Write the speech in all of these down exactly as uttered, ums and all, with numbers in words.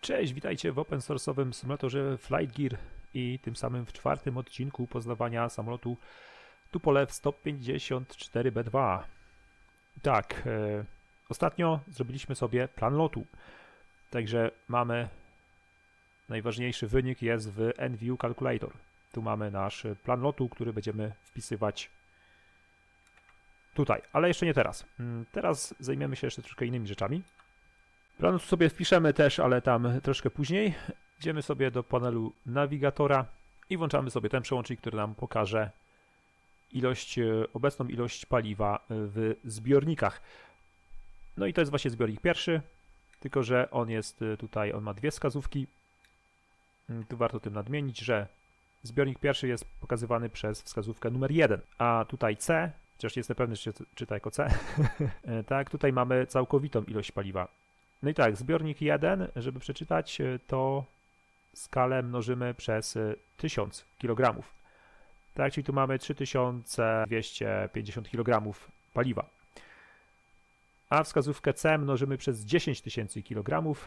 Cześć, witajcie w open source'owym symulatorze Flight Gear i tym samym w czwartym odcinku poznawania samolotu Tupolew sto pięćdziesiąt cztery B dwa. Tak, e, ostatnio zrobiliśmy sobie plan lotu, także mamy najważniejszy wynik jest w NView Calculator. Tu mamy nasz plan lotu, który będziemy wpisywać tutaj, ale jeszcze nie teraz. Teraz zajmiemy się jeszcze troszkę innymi rzeczami. Plan sobie wpiszemy też, ale tam troszkę później. Idziemy sobie do panelu nawigatora i włączamy sobie ten przełącznik, który nam pokaże ilość, obecną ilość paliwa w zbiornikach. No i to jest właśnie zbiornik pierwszy, tylko że on jest tutaj, on ma dwie wskazówki. Tu warto tym nadmienić, że zbiornik pierwszy jest pokazywany przez wskazówkę numer jeden, a tutaj C, chociaż nie jestem pewny, czy się czyta jako C, tak, tutaj mamy całkowitą ilość paliwa. No i tak, zbiornik jeden, żeby przeczytać, to skalę mnożymy przez tysiąc kilogramów. Tak, czyli tu mamy trzy tysiące dwieście pięćdziesiąt kilogramów paliwa. A wskazówkę C mnożymy przez dziesięć tysięcy kilogramów.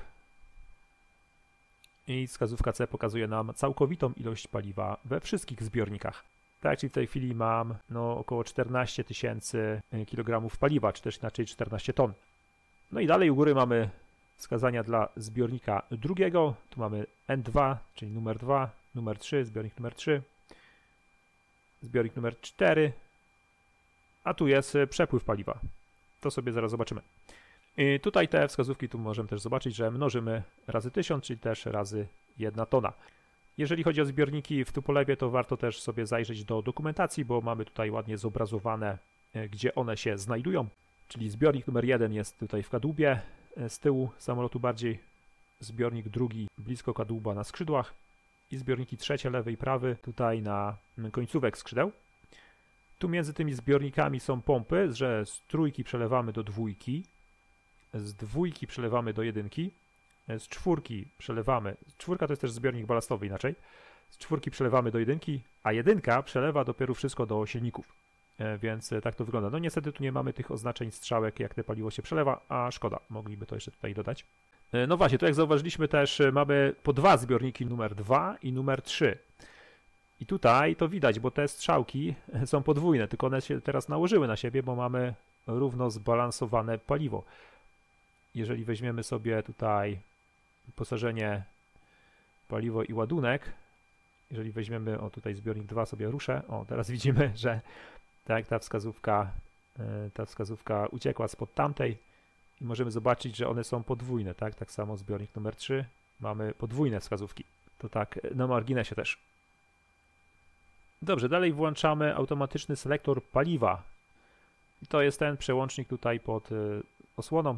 I wskazówka C pokazuje nam całkowitą ilość paliwa we wszystkich zbiornikach. Tak, czyli w tej chwili mam no, około czternaście tysięcy kilogramów paliwa, czy też inaczej czternaście ton. No i dalej u góry mamy wskazania dla zbiornika drugiego. Tu mamy N dwa, czyli numer dwa, numer trzy, zbiornik numer trzy, zbiornik numer cztery, a tu jest przepływ paliwa. To sobie zaraz zobaczymy. I tutaj te wskazówki, tu możemy też zobaczyć, że mnożymy razy tysiąc, czyli też razy jedna tona. Jeżeli chodzi o zbiorniki w Tupolewie, to warto też sobie zajrzeć do dokumentacji, bo mamy tutaj ładnie zobrazowane, gdzie one się znajdują. Czyli zbiornik numer jeden jest tutaj w kadłubie, z tyłu samolotu bardziej, zbiornik drugi blisko kadłuba na skrzydłach i zbiorniki trzecie, lewy i prawy tutaj na końcówek skrzydeł. Tu między tymi zbiornikami są pompy, że z trójki przelewamy do dwójki, z dwójki przelewamy do jedynki, z czwórki przelewamy, czwórka to jest też zbiornik balastowy inaczej, z czwórki przelewamy do jedynki, a jedynka przelewa dopiero wszystko do silników. Więc tak to wygląda. No niestety tu nie mamy tych oznaczeń strzałek, jak te paliwo się przelewa, a szkoda, mogliby to jeszcze tutaj dodać. No właśnie, tu jak zauważyliśmy też mamy po dwa zbiorniki, numer dwa i numer trzy. I tutaj to widać, bo te strzałki są podwójne, tylko one się teraz nałożyły na siebie, bo mamy równo zbalansowane paliwo. Jeżeli weźmiemy sobie tutaj wyposażenie, paliwo i ładunek, jeżeli weźmiemy, o tutaj zbiornik dwa sobie ruszę, o teraz widzimy, że tak, ta wskazówka, ta wskazówka uciekła spod tamtej i możemy zobaczyć, że one są podwójne, tak? Tak samo zbiornik numer trzy, mamy podwójne wskazówki. To tak na marginesie też. Dobrze, dalej włączamy automatyczny selektor paliwa. I to jest ten przełącznik tutaj pod osłoną.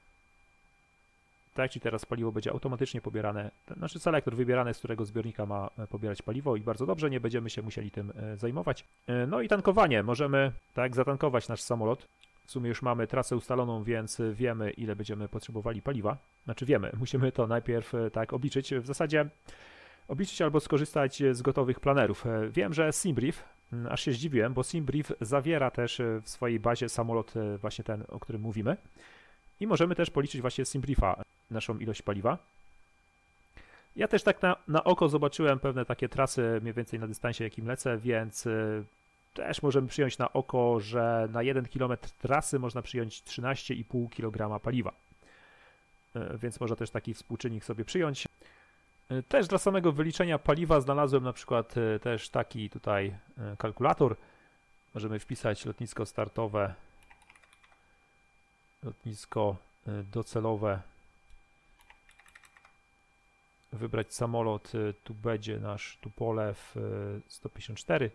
Tak, czyli teraz paliwo będzie automatycznie pobierane, znaczy selektor wybierany, z którego zbiornika ma pobierać paliwo i bardzo dobrze, nie będziemy się musieli tym zajmować. No i tankowanie, możemy tak zatankować nasz samolot. W sumie już mamy trasę ustaloną, więc wiemy, ile będziemy potrzebowali paliwa. Znaczy wiemy, musimy to najpierw tak obliczyć, w zasadzie obliczyć albo skorzystać z gotowych planerów. Wiem, że SimBrief, aż się zdziwiłem, bo SimBrief zawiera też w swojej bazie samolot właśnie ten, o którym mówimy. I możemy też policzyć właśnie z SimBriefa naszą ilość paliwa. Ja też tak na, na oko zobaczyłem pewne takie trasy mniej więcej na dystansie, jakim lecę, więc y, też możemy przyjąć na oko, że na jeden kilometr trasy można przyjąć trzynaście i pół kilograma paliwa. Y, więc można też taki współczynnik sobie przyjąć. Y, też dla samego wyliczenia paliwa znalazłem na przykład y, też taki tutaj y, kalkulator. Możemy wpisać lotnisko startowe, lotnisko docelowe, wybrać samolot, tu będzie nasz Tupolew sto pięćdziesiąt cztery.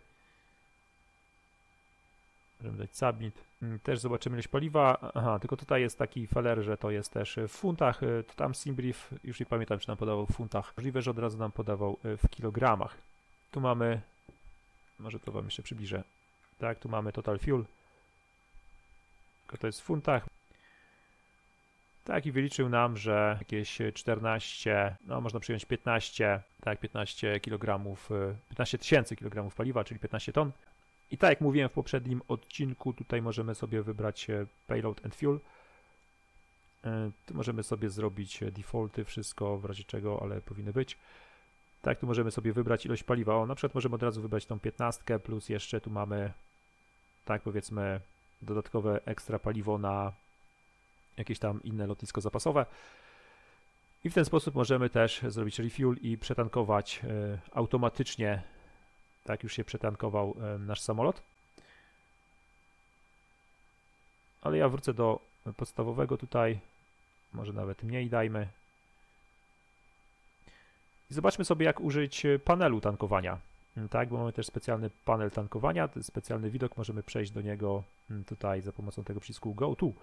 Możemy dać submit. Też zobaczymy ilość paliwa. Aha, tylko tutaj jest taki feller, że to jest też w funtach. Tam SimBrief, już nie pamiętam, czy nam podawał w funtach. Możliwe, że od razu nam podawał w kilogramach. Tu mamy, może to wam jeszcze przybliżę. Tak, tu mamy total fuel. Tylko to jest w funtach. Tak, i wyliczył nam, że jakieś czternaście, no można przyjąć piętnaście, tak, piętnaście kilogramów, piętnaście tysięcy kilogramów paliwa, czyli piętnaście ton. I tak jak mówiłem w poprzednim odcinku, tutaj możemy sobie wybrać payload and fuel. Tu możemy sobie zrobić defaulty, wszystko w razie czego, ale powinny być. Tak, tu możemy sobie wybrać ilość paliwa. O, na przykład możemy od razu wybrać tą piętnastkę, plus jeszcze tu mamy, tak powiedzmy, dodatkowe ekstra paliwo na jakieś tam inne lotnisko zapasowe. I w ten sposób możemy też zrobić refuel i przetankować y, automatycznie, tak już się przetankował y, nasz samolot. Ale ja wrócę do podstawowego tutaj, może nawet mniej dajmy. I zobaczmy sobie, jak użyć panelu tankowania. Tak, bo mamy też specjalny panel tankowania, ten specjalny widok, możemy przejść do niego tutaj za pomocą tego przycisku Go To.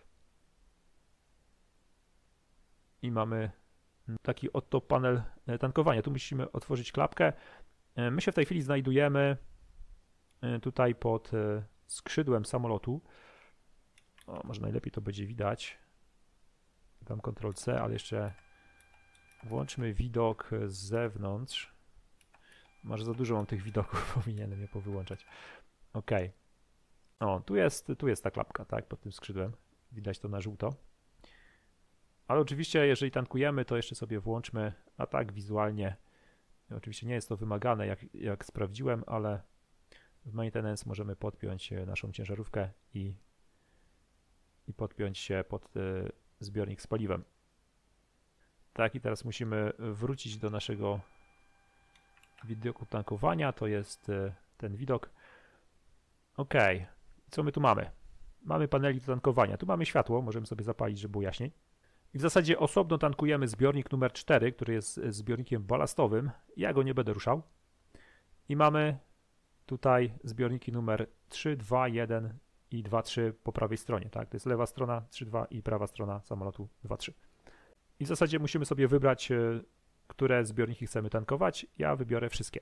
I mamy taki oto panel tankowania. Tu musimy otworzyć klapkę. My się w tej chwili znajdujemy tutaj pod skrzydłem samolotu. O, może najlepiej to będzie widać. Dam kontrol C, ale jeszcze włączmy widok z zewnątrz. Może za dużo mam tych widoków, powinienem je powyłączać. OK. O, tu jest, tu jest ta klapka, tak, pod tym skrzydłem. Widać to na żółto. Ale oczywiście, jeżeli tankujemy, to jeszcze sobie włączmy, a tak wizualnie. Oczywiście nie jest to wymagane, jak, jak sprawdziłem, ale w maintenance możemy podpiąć naszą ciężarówkę i, i podpiąć się pod y, zbiornik z paliwem. Tak, i teraz musimy wrócić do naszego widoku tankowania. To jest y, ten widok. OK. Co my tu mamy? Mamy paneli do tankowania. Tu mamy światło, możemy sobie zapalić, żeby było jaśniej. I w zasadzie osobno tankujemy zbiornik numer cztery, który jest zbiornikiem balastowym. Ja go nie będę ruszał. I mamy tutaj zbiorniki numer trzy, dwa, jeden i dwa, trzy po prawej stronie. Tak? To jest lewa strona trzy, dwa i prawa strona samolotu dwa, trzy. I w zasadzie musimy sobie wybrać, które zbiorniki chcemy tankować. Ja wybiorę wszystkie.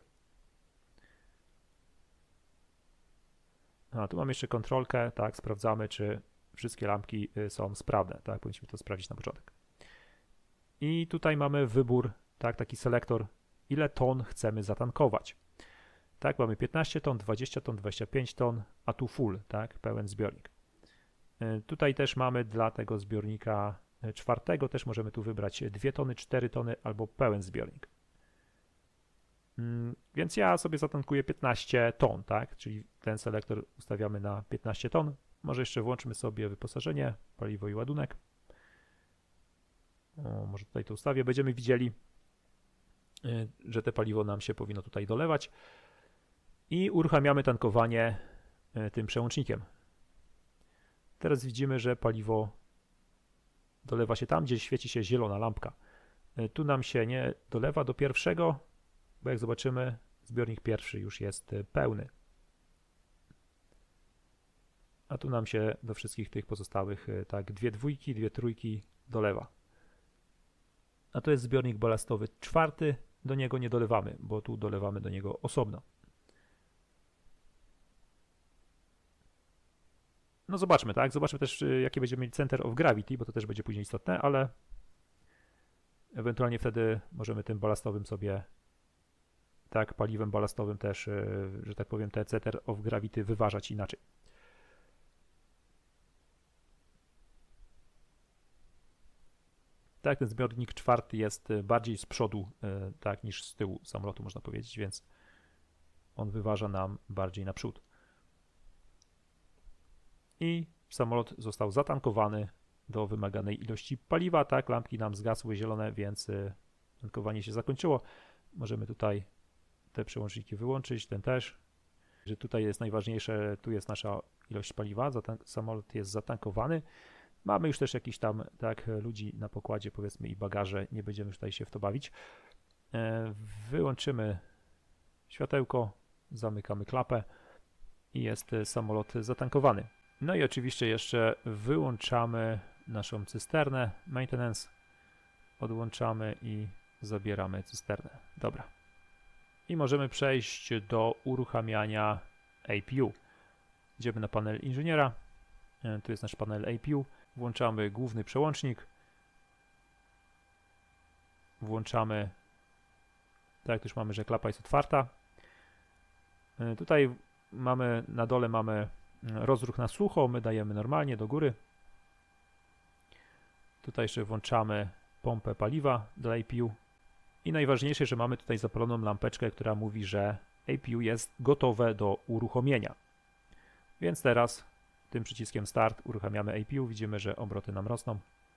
A tu mamy jeszcze kontrolkę. Tak, sprawdzamy, czy wszystkie lampki są sprawne, tak, powinniśmy to sprawdzić na początek. I tutaj mamy wybór, tak, taki selektor, ile ton chcemy zatankować. Tak, mamy piętnaście ton, dwadzieścia ton, dwadzieścia pięć ton, a tu full, tak, pełen zbiornik. Tutaj też mamy dla tego zbiornika czwartego, też możemy tu wybrać dwie tony, cztery tony albo pełen zbiornik. Więc ja sobie zatankuję piętnaście ton, tak, czyli ten selektor ustawiamy na piętnaście ton. Może jeszcze włączmy sobie wyposażenie, paliwo i ładunek. O, może tutaj to ustawię. Będziemy widzieli, że te paliwo nam się powinno tutaj dolewać. I uruchamiamy tankowanie tym przełącznikiem. Teraz widzimy, że paliwo dolewa się tam, gdzie świeci się zielona lampka. Tu nam się nie dolewa do pierwszego, bo jak zobaczymy, zbiornik pierwszy już jest pełny. A tu nam się do wszystkich tych pozostałych, tak, dwie dwójki, dwie trójki dolewa. A to jest zbiornik balastowy czwarty, do niego nie dolewamy, bo tu dolewamy do niego osobno. No zobaczmy, tak, zobaczmy też, jakie będziemy mieć center of gravity, bo to też będzie później istotne, ale ewentualnie wtedy możemy tym balastowym sobie, tak, paliwem balastowym też, że tak powiem, te center of gravity wyważać inaczej. Tak, ten zbiornik czwarty jest bardziej z przodu, tak, niż z tyłu samolotu, można powiedzieć, więc on wyważa nam bardziej naprzód. I samolot został zatankowany do wymaganej ilości paliwa, tak, lampki nam zgasły zielone, więc tankowanie się zakończyło. Możemy tutaj te przełączniki wyłączyć, ten też. Że tutaj jest najważniejsze, tu jest nasza ilość paliwa, samolot jest zatankowany. Mamy już też jakiś tam, tak, ludzi na pokładzie, powiedzmy, i bagaże, nie będziemy już tutaj się w to bawić. Wyłączymy światełko, zamykamy klapę i jest samolot zatankowany. No i oczywiście jeszcze wyłączamy naszą cysternę, maintenance, odłączamy i zabieramy cysternę. Dobra. I możemy przejść do uruchamiania A P U. Idziemy na panel inżyniera, tu jest nasz panel A P U, włączamy główny przełącznik, włączamy, tak jak już mamy, że klapa jest otwarta. Tutaj mamy, na dole mamy rozruch na sucho, my dajemy normalnie do góry. Tutaj jeszcze włączamy pompę paliwa do A P U. I najważniejsze, że mamy tutaj zapaloną lampeczkę, która mówi, że A P U jest gotowe do uruchomienia. Więc teraz tym przyciskiem Start uruchamiamy A P U. Widzimy, że obroty nam rosną.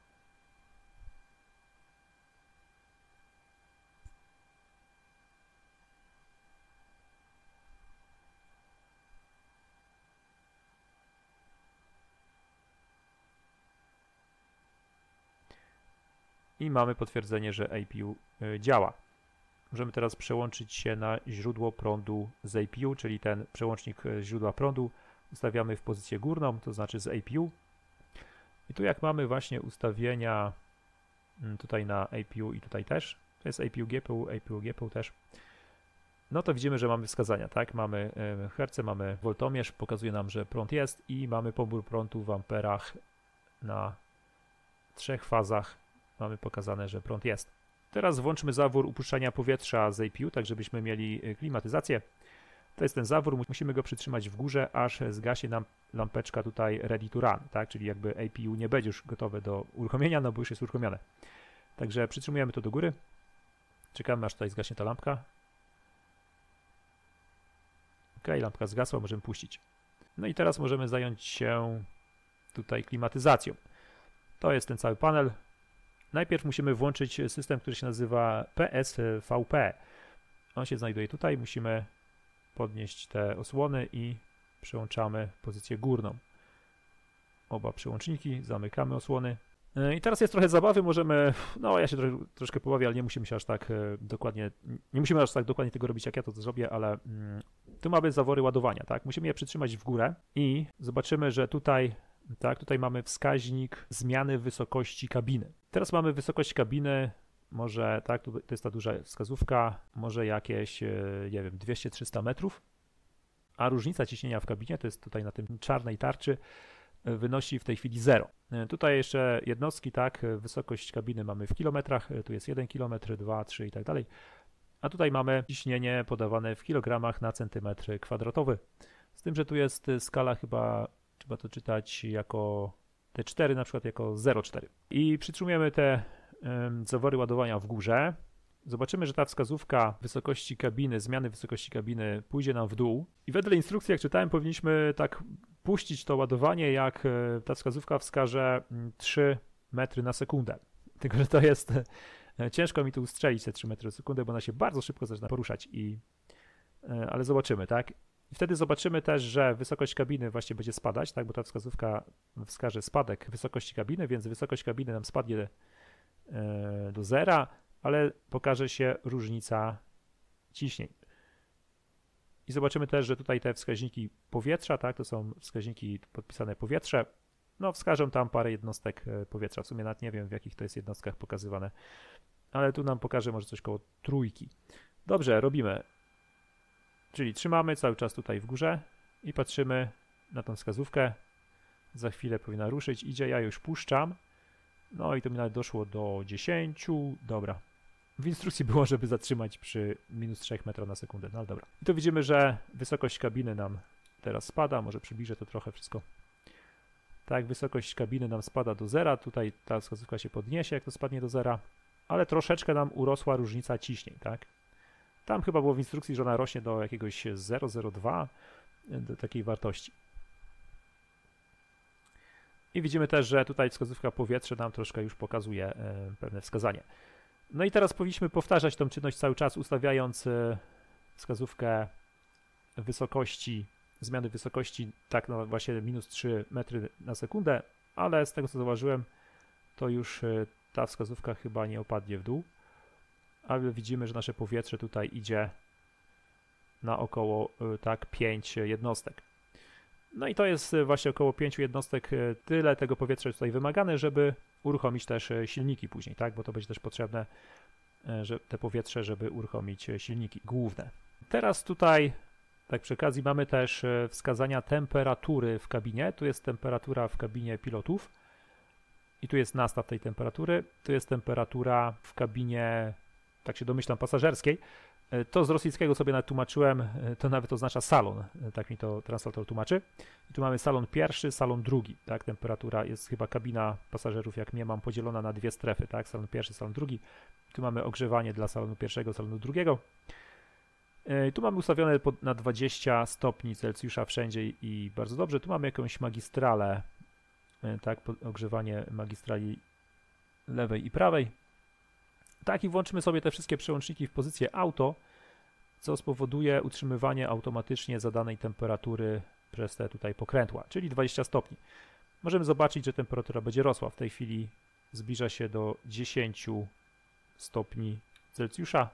I mamy potwierdzenie, że A P U działa. Możemy teraz przełączyć się na źródło prądu z A P U, czyli ten przełącznik źródła prądu ustawiamy w pozycję górną, to znaczy z A P U. I tu jak mamy właśnie ustawienia tutaj na A P U i tutaj też, to jest A P U G P U, A P U G P U też, no to widzimy, że mamy wskazania, tak? Mamy herce, mamy woltomierz, pokazuje nam, że prąd jest i mamy pobór prądu w amperach na trzech fazach. Mamy pokazane, że prąd jest. Teraz włączmy zawór upuszczania powietrza z A P U, tak żebyśmy mieli klimatyzację. To jest ten zawór, musimy go przytrzymać w górze, aż zgaśnie nam lampeczka tutaj ready to run, tak? Czyli jakby A P U nie będzie już gotowe do uruchomienia, no bo już jest uruchomione. Także przytrzymujemy to do góry. Czekamy, aż tutaj zgaśnie ta lampka. Ok, lampka zgasła, możemy puścić. No i teraz możemy zająć się tutaj klimatyzacją. To jest ten cały panel. Najpierw musimy włączyć system, który się nazywa P S V P. On się znajduje tutaj. Musimy podnieść te osłony i przełączamy pozycję górną. Oba przełączniki, zamykamy osłony. I teraz jest trochę zabawy, możemy, no ja się trochę, troszkę pobawię, ale nie musimy się aż tak dokładnie, nie musimy aż tak dokładnie tego robić, jak ja to zrobię, ale mm, tu mamy zawory ładowania, tak? Musimy je przytrzymać w górę i zobaczymy, że tutaj Tak, tutaj mamy wskaźnik zmiany wysokości kabiny. Teraz mamy wysokość kabiny, może, tak, to jest ta duża wskazówka, może jakieś, nie wiem, dwieście trzysta metrów, a różnica ciśnienia w kabinie, to jest tutaj na tym czarnej tarczy, wynosi w tej chwili zero. Tutaj jeszcze jednostki, tak, wysokość kabiny mamy w kilometrach, tu jest jeden kilometr, dwa, trzy i tak dalej, a tutaj mamy ciśnienie podawane w kilogramach na centymetr kwadratowy. Z tym, że tu jest skala chyba, trzeba to czytać jako T cztery, na przykład jako zero przecinek cztery. I przytrzymujemy te um, zawory ładowania w górze. Zobaczymy, że ta wskazówka wysokości kabiny, zmiany wysokości kabiny pójdzie nam w dół. I wedle instrukcji, jak czytałem, powinniśmy tak puścić to ładowanie, jak ta wskazówka wskaże trzy metry na sekundę. Tylko że to jest, ciężko mi tu ustrzelić te trzy metry na sekundę, bo ona się bardzo szybko zaczyna poruszać. I, ale zobaczymy, tak? I wtedy zobaczymy też, że wysokość kabiny właśnie będzie spadać, tak, bo ta wskazówka wskaże spadek wysokości kabiny, więc wysokość kabiny nam spadnie e, do zera, ale pokaże się różnica ciśnień. I zobaczymy też, że tutaj te wskaźniki powietrza, tak, to są wskaźniki podpisane powietrze, no wskażą tam parę jednostek powietrza, w sumie nawet nie wiem, w jakich to jest jednostkach pokazywane, ale tu nam pokaże może coś koło trójki. Dobrze, robimy. Czyli trzymamy cały czas tutaj w górze i patrzymy na tą wskazówkę. Za chwilę powinna ruszyć. Idzie, ja już puszczam. No i to mi nawet doszło do dziesięciu. Dobra. W instrukcji było, żeby zatrzymać przy minus trzech metrów na sekundę. No ale dobra. I tu widzimy, że wysokość kabiny nam teraz spada. Może przybliżę to trochę wszystko. Tak, wysokość kabiny nam spada do zera. Tutaj ta wskazówka się podniesie, jak to spadnie do zera. Ale troszeczkę nam urosła różnica ciśnień, tak? Tam chyba było w instrukcji, że ona rośnie do jakiegoś zero przecinek zero dwa, do takiej wartości. I widzimy też, że tutaj wskazówka powietrze nam troszkę już pokazuje pewne wskazanie. No i teraz powinniśmy powtarzać tą czynność cały czas, ustawiając wskazówkę wysokości, zmiany wysokości, tak no właśnie minus trzy metry na sekundę, ale z tego co zauważyłem, to już ta wskazówka chyba nie opadnie w dół. Ale widzimy, że nasze powietrze tutaj idzie na około tak pięć jednostek. No i to jest właśnie około pięć jednostek, tyle tego powietrza jest tutaj wymagane, żeby uruchomić też silniki później, tak? Bo to będzie też potrzebne, że te powietrze, żeby uruchomić silniki główne. Teraz tutaj, tak przy okazji, mamy też wskazania temperatury w kabinie. Tu jest temperatura w kabinie pilotów i tu jest nastaw tej temperatury. Tu jest temperatura w kabinie, tak się domyślam, pasażerskiej. To z rosyjskiego sobie nawet tłumaczyłem, to nawet oznacza salon, tak mi to translator tłumaczy. I tu mamy salon pierwszy, salon drugi, tak, temperatura jest chyba kabina pasażerów, jak mnie mam, podzielona na dwie strefy, tak, salon pierwszy, salon drugi. Tu mamy ogrzewanie dla salonu pierwszego, salonu drugiego. I tu mamy ustawione na dwadzieścia stopni Celsjusza wszędzie i bardzo dobrze. Tu mamy jakąś magistralę, tak, ogrzewanie magistrali lewej i prawej. Tak, i włączymy sobie te wszystkie przełączniki w pozycję auto, co spowoduje utrzymywanie automatycznie zadanej temperatury przez te tutaj pokrętła, czyli dwadzieścia stopni. Możemy zobaczyć, że temperatura będzie rosła. W tej chwili zbliża się do dziesięciu stopni Celsjusza.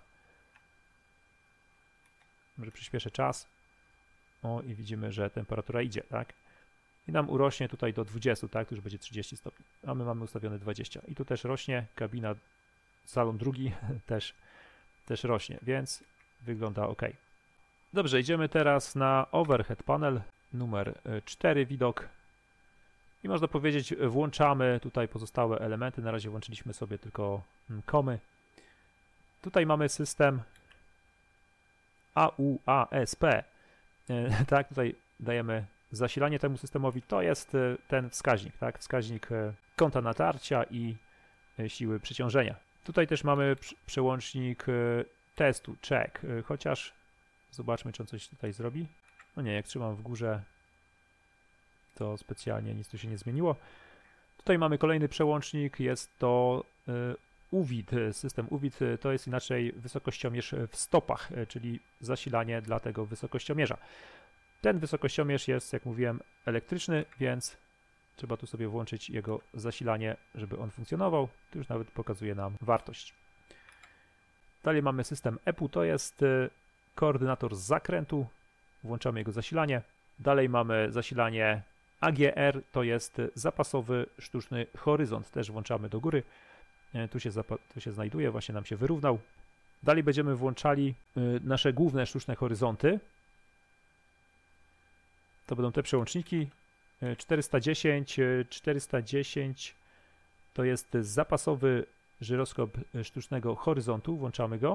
Może przyspieszę czas. O, i widzimy, że temperatura idzie, tak? I nam urośnie tutaj do dwudziestu, tak? Tu już będzie trzydzieści stopni, a my mamy ustawione dwadzieścia. I tu też rośnie, kabina, salon drugi też, też rośnie, więc wygląda ok. Dobrze, idziemy teraz na overhead panel numer cztery, widok. I można powiedzieć, włączamy tutaj pozostałe elementy. Na razie włączyliśmy sobie tylko komy. Tutaj mamy system A U A S P. Tak, tutaj dajemy zasilanie temu systemowi. To jest ten wskaźnik, tak, wskaźnik kąta natarcia i siły przeciążenia. Tutaj też mamy przełącznik testu, check, chociaż zobaczmy, czy on coś tutaj zrobi. No nie, jak trzymam w górze, to specjalnie nic tu się nie zmieniło. Tutaj mamy kolejny przełącznik, jest to U V I D, system U V I D, to jest inaczej wysokościomierz w stopach, czyli zasilanie dla tego wysokościomierza. Ten wysokościomierz jest, jak mówiłem, elektryczny, więc trzeba tu sobie włączyć jego zasilanie, żeby on funkcjonował. Tu już nawet pokazuje nam wartość. Dalej mamy system E P U, to jest koordynator zakrętu. Włączamy jego zasilanie. Dalej mamy zasilanie A G R, to jest zapasowy sztuczny horyzont. Też włączamy do góry. Tu się, tu się znajduje, właśnie nam się wyrównał. Dalej będziemy włączali nasze główne sztuczne horyzonty. To będą te przełączniki. czterysta dziesięć, czterysta dziesięć to jest zapasowy żyroskop sztucznego horyzontu. Włączamy go.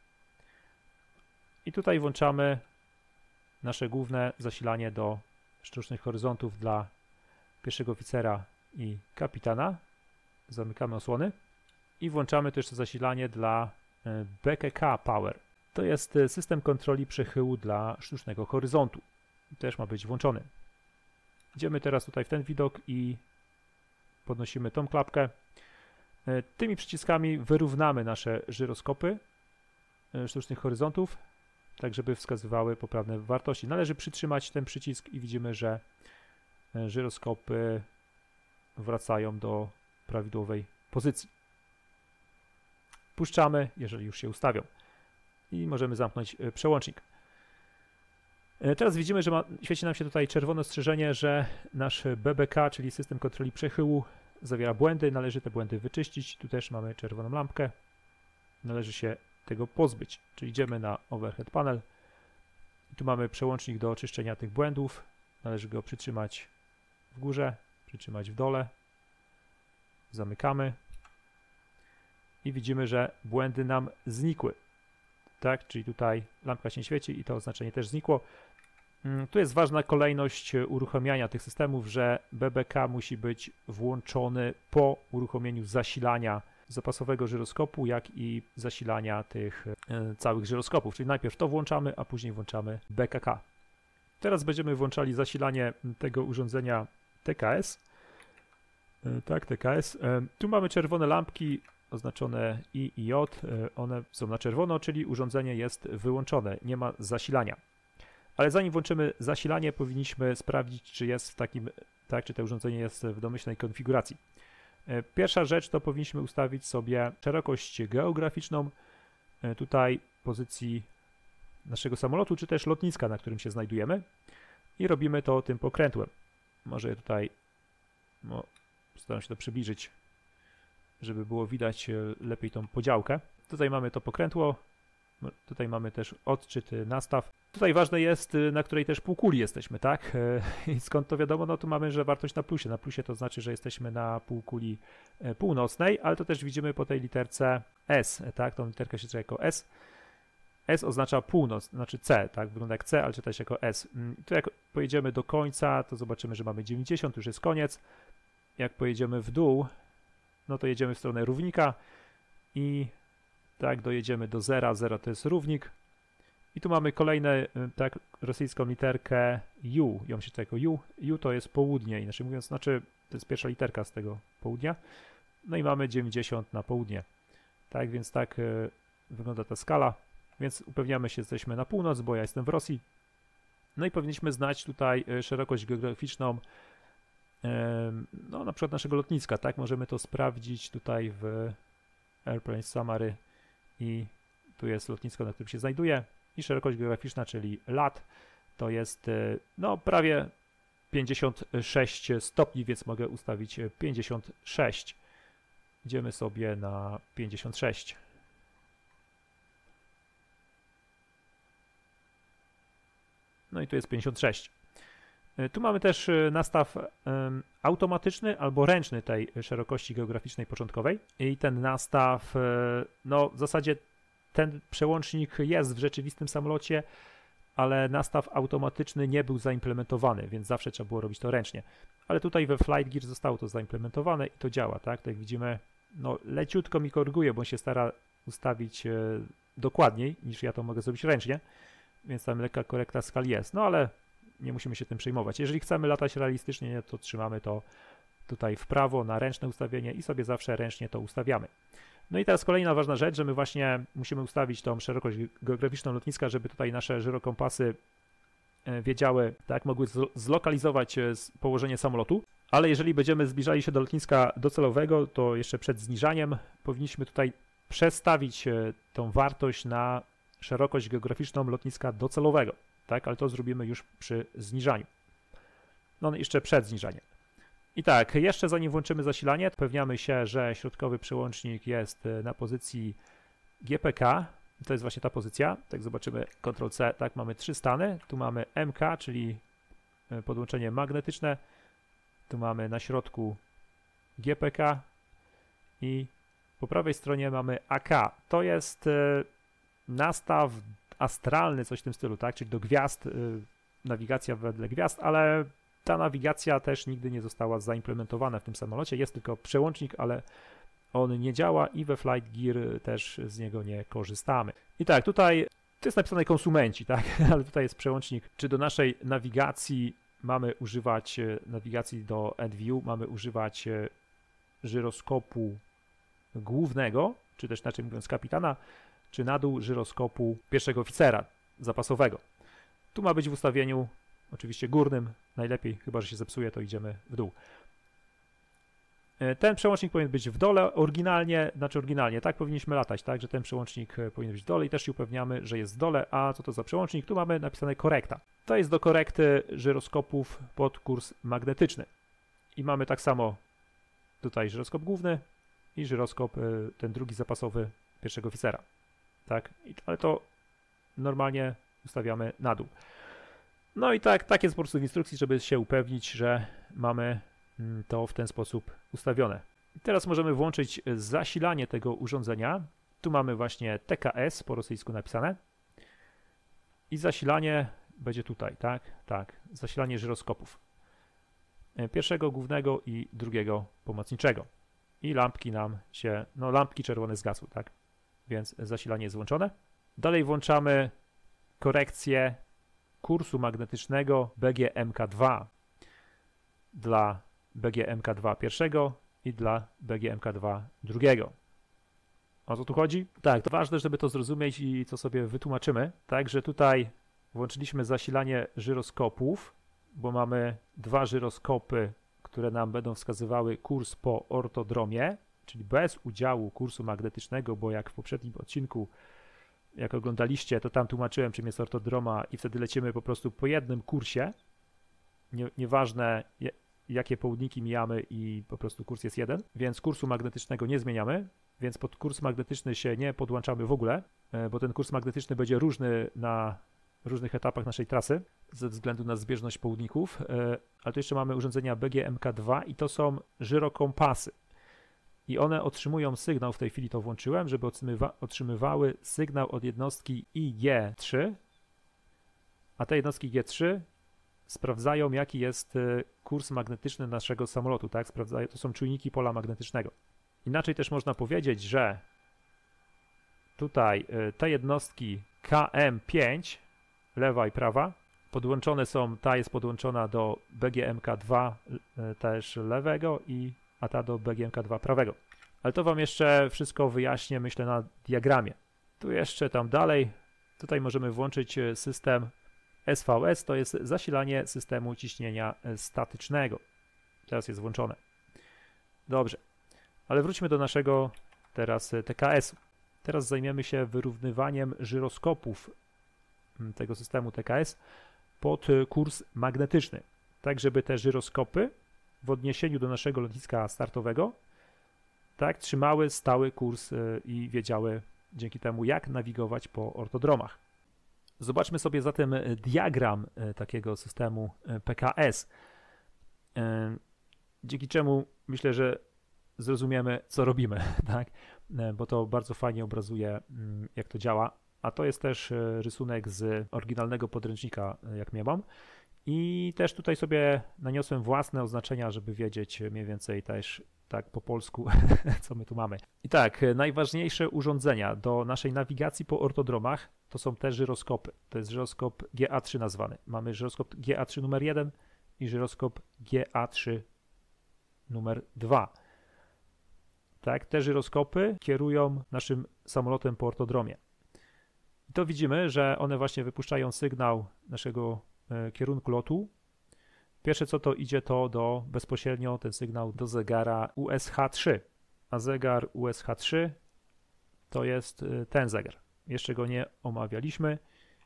I tutaj włączamy nasze główne zasilanie do sztucznych horyzontów dla pierwszego oficera i kapitana. Zamykamy osłony. I włączamy też zasilanie dla B K K Power. To jest system kontroli przechyłu dla sztucznego horyzontu. Też ma być włączony. Idziemy teraz tutaj w ten widok i podnosimy tą klapkę. Tymi przyciskami wyrównamy nasze żyroskopy sztucznych horyzontów, tak żeby wskazywały poprawne wartości. Należy przytrzymać ten przycisk i widzimy, że żyroskopy wracają do prawidłowej pozycji. Puszczamy, jeżeli już się ustawią. I możemy zamknąć przełącznik. Teraz widzimy, że ma, świeci nam się tutaj czerwone ostrzeżenie, że nasz B B K, czyli system kontroli przechyłu, zawiera błędy. Należy te błędy wyczyścić. Tu też mamy czerwoną lampkę. Należy się tego pozbyć. Czyli idziemy na overhead panel. Tu mamy przełącznik do oczyszczenia tych błędów. Należy go przytrzymać w górze, przytrzymać w dole. Zamykamy. I widzimy, że błędy nam znikły. Tak, czyli tutaj lampka się nie świeci i to oznaczenie też znikło. Tu jest ważna kolejność uruchamiania tych systemów, że B B K musi być włączony po uruchomieniu zasilania zapasowego żyroskopu, jak i zasilania tych całych żyroskopów. Czyli najpierw to włączamy, a później włączamy B K K. Teraz będziemy włączali zasilanie tego urządzenia T K S. Tak, T K S. Tu mamy czerwone lampki oznaczone I i J, one są na czerwono, czyli urządzenie jest wyłączone, nie ma zasilania. Ale zanim włączymy zasilanie, powinniśmy sprawdzić, czy jest w takim, tak, czy to urządzenie jest w domyślnej konfiguracji. Pierwsza rzecz to powinniśmy ustawić sobie szerokość geograficzną, tutaj pozycji naszego samolotu, czy też lotniska, na którym się znajdujemy, i robimy to tym pokrętłem. Może tutaj, no, staram się to przybliżyć, żeby było widać lepiej tą podziałkę. Tutaj mamy to pokrętło, tutaj mamy też odczyt nastaw. Tutaj ważne jest, na której też półkuli jesteśmy, tak? I skąd to wiadomo? No tu mamy, że wartość na plusie. Na plusie to znaczy, że jesteśmy na półkuli północnej, ale to też widzimy po tej literce S, tak? Tą literkę się czyta jako S. S oznacza północ, znaczy C, tak? Wygląda jak C, ale czyta się jako S. Tu jak pojedziemy do końca, to zobaczymy, że mamy dziewięćdziesiąt, już jest koniec. Jak pojedziemy w dół, no to jedziemy w stronę równika i tak dojedziemy do zera, zero to jest równik. I tu mamy kolejne, tak, rosyjską literkę U, ją się czyta jako U. U to jest południe, inaczej mówiąc, znaczy to jest pierwsza literka z tego południa. No i mamy dziewięćdziesiąt na południe. Tak, więc tak y, wygląda ta skala. Więc upewniamy się, że jesteśmy na północ, bo ja jestem w Rosji. No i powinniśmy znać tutaj szerokość geograficzną, no na przykład naszego lotniska, tak? Możemy to sprawdzić tutaj w Airplane Summary i tu jest lotnisko, na którym się znajduje i szerokość geograficzna, czyli lat, to jest no prawie pięćdziesiąt sześć stopni, więc mogę ustawić pięćdziesiąt sześć. Idziemy sobie na pięćdziesiąt sześć. No i tu jest pięćdziesiąt sześć. Tu mamy też nastaw um, automatyczny albo ręczny tej szerokości geograficznej początkowej. I ten nastaw, no w zasadzie ten przełącznik jest w rzeczywistym samolocie, ale nastaw automatyczny nie był zaimplementowany, więc zawsze trzeba było robić to ręcznie. Ale tutaj we Flight Gear zostało to zaimplementowane i to działa, tak? Tak jak widzimy, no leciutko mi koryguje, bo on się stara ustawić e, dokładniej niż ja to mogę zrobić ręcznie. Więc tam lekka korekta skali jest, no ale nie musimy się tym przejmować. Jeżeli chcemy latać realistycznie, to trzymamy to tutaj w prawo na ręczne ustawienie i sobie zawsze ręcznie to ustawiamy. No i teraz kolejna ważna rzecz, że my właśnie musimy ustawić tą szerokość geograficzną lotniska, żeby tutaj nasze żyrokompasy wiedziały, tak, mogły zlokalizować położenie samolotu, ale jeżeli będziemy zbliżali się do lotniska docelowego, to jeszcze przed zniżaniem powinniśmy tutaj przestawić tą wartość na szerokość geograficzną lotniska docelowego, tak, ale to zrobimy już przy zniżaniu. No jeszcze przed zniżaniem. I tak, jeszcze zanim włączymy zasilanie, upewniamy się, że środkowy przełącznik jest na pozycji G P K. To jest właśnie ta pozycja. Tak zobaczymy, kontrol C, tak, mamy trzy stany. Tu mamy M K, czyli podłączenie magnetyczne. Tu mamy na środku G P K i po prawej stronie mamy A K. To jest nastaw astralny, coś w tym stylu, tak, czyli do gwiazd, nawigacja wedle gwiazd, ale ta nawigacja też nigdy nie została zaimplementowana w tym samolocie. Jest tylko przełącznik, ale on nie działa i we Flight Gear też z niego nie korzystamy. I tak, tutaj to jest napisane konsumenci, tak, ale tutaj jest przełącznik, czy do naszej nawigacji mamy używać nawigacji do EndView, mamy używać żyroskopu głównego, czy też inaczej mówiąc kapitana, czy na dół żyroskopu pierwszego oficera zapasowego. Tu ma być w ustawieniu oczywiście górnym, najlepiej, chyba że się zepsuje, to idziemy w dół. Ten przełącznik powinien być w dole oryginalnie, znaczy oryginalnie, tak powinniśmy latać, tak, że ten przełącznik powinien być w dole i też się upewniamy, że jest w dole. A co to za przełącznik? Tu mamy napisane korekta. To jest do korekty żyroskopów pod kurs magnetyczny. I mamy tak samo tutaj żyroskop główny i żyroskop ten drugi zapasowy pierwszego oficera. Tak, ale to normalnie ustawiamy na dół. No i tak, tak jest po prostu w instrukcji, żeby się upewnić, że mamy to w ten sposób ustawione. I teraz możemy włączyć zasilanie tego urządzenia. Tu mamy właśnie T K S po rosyjsku napisane. I zasilanie będzie tutaj, tak? Tak, zasilanie żyroskopów. Pierwszego głównego i drugiego pomocniczego. I lampki nam się, no lampki czerwone zgasły, tak? Więc zasilanie jest włączone. Dalej włączamy korekcję kursu magnetycznego B G M K dwa dla B G M K dwa pierwszego i dla B G M K dwa drugiego. O co tu chodzi? Tak, to ważne, żeby to zrozumieć i co sobie wytłumaczymy. Także tutaj włączyliśmy zasilanie żyroskopów, bo mamy dwa żyroskopy, które nam będą wskazywały kurs po ortodromie, czyli bez udziału kursu magnetycznego, bo jak w poprzednim odcinku, jak oglądaliście, to tam tłumaczyłem, czym jest ortodroma i wtedy lecimy po prostu po jednym kursie. Nie, nieważne jakie południki mijamy i po prostu kurs jest jeden, więc kursu magnetycznego nie zmieniamy, więc pod kurs magnetyczny się nie podłączamy w ogóle, bo ten kurs magnetyczny będzie różny na różnych etapach naszej trasy ze względu na zbieżność południków, ale tu jeszcze mamy urządzenia B G M K dwa i to są żyrokompasy. i one otrzymują sygnał, w tej chwili to włączyłem, żeby otrzymywały sygnał od jednostki I G trzy, a te jednostki G trzy sprawdzają, jaki jest kurs magnetyczny naszego samolotu, tak? Sprawdzają, to są czujniki pola magnetycznego. Inaczej też można powiedzieć, że tutaj te jednostki K M pięć, lewa i prawa, podłączone są, ta jest podłączona do B G M K dwa też lewego, i, a ta do B G M K dwa prawego. Ale to wam jeszcze wszystko wyjaśnię, myślę, na diagramie. Tu jeszcze tam dalej, tutaj możemy włączyć system S V S, to jest zasilanie systemu ciśnienia statycznego. Teraz jest włączone. Dobrze, ale wróćmy do naszego teraz T K S-u. Teraz zajmiemy się wyrównywaniem żyroskopów tego systemu T K S pod kurs magnetyczny, tak żeby te żyroskopy w odniesieniu do naszego lotniska startowego tak trzymały stały kurs i wiedziały dzięki temu, jak nawigować po ortodromach. Zobaczmy sobie zatem diagram takiego systemu P K S, dzięki czemu myślę, że zrozumiemy, co robimy, tak? Bo to bardzo fajnie obrazuje, jak to działa, a to jest też rysunek z oryginalnego podręcznika, jak miałam, i też tutaj sobie naniosłem własne oznaczenia, żeby wiedzieć mniej więcej też tak po polsku, co my tu mamy. I tak, najważniejsze urządzenia do naszej nawigacji po ortodromach to są te żyroskopy. To jest żyroskop G A trzy nazwany. Mamy żyroskop G A trzy numer jeden i żyroskop G A trzy numer dwa. Tak, te żyroskopy kierują naszym samolotem po ortodromie. I to widzimy, że one właśnie wypuszczają sygnał naszego e, kierunku lotu. Pierwsze co to idzie to do bezpośrednio ten sygnał do zegara U S H trzy, a zegar U S H trzy to jest e, ten zegar. Jeszcze go nie omawialiśmy,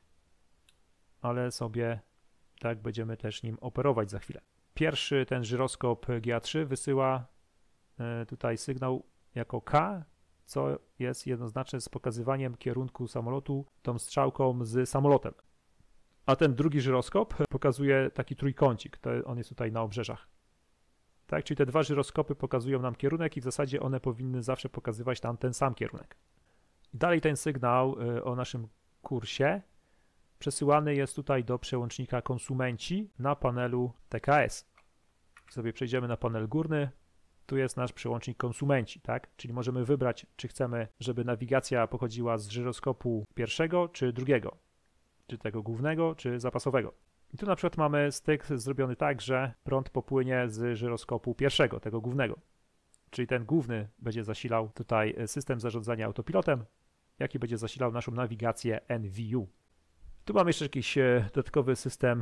ale sobie tak będziemy też nim operować za chwilę. Pierwszy ten żyroskop G A trzy wysyła e, tutaj sygnał jako K, co jest jednoznaczne z pokazywaniem kierunku samolotu tą strzałką z samolotem. A ten drugi żyroskop pokazuje taki trójkącik, to on jest tutaj na obrzeżach. Tak, czyli te dwa żyroskopy pokazują nam kierunek i w zasadzie one powinny zawsze pokazywać nam ten sam kierunek. Dalej ten sygnał o naszym kursie przesyłany jest tutaj do przełącznika konsumenci na panelu T K S. Sobie przejdziemy na panel górny. Tu jest nasz przełącznik konsumenci, tak? Czyli możemy wybrać, czy chcemy, żeby nawigacja pochodziła z żyroskopu pierwszego, czy drugiego, czy tego głównego, czy zapasowego. I tu na przykład mamy styk zrobiony tak, że prąd popłynie z żyroskopu pierwszego, tego głównego. Czyli ten główny będzie zasilał tutaj system zarządzania autopilotem, jaki będzie zasilał naszą nawigację N V U. Tu mamy jeszcze jakiś dodatkowy system